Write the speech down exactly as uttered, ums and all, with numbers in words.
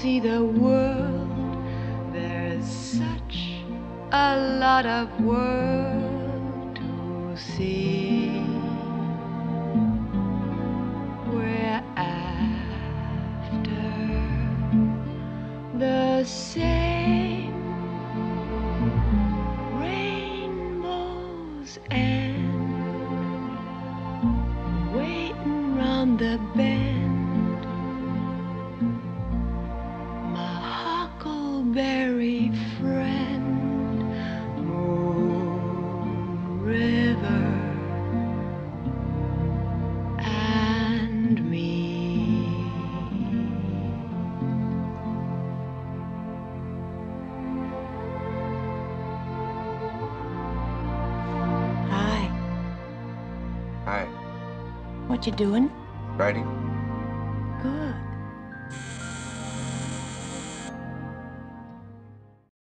see the world. There's such a lot of world to see. We're after the same rainbows and waiting round the bend. My huckleberry friend, Moon River, and me. Hi. Hi. What you doing? Writing? Good.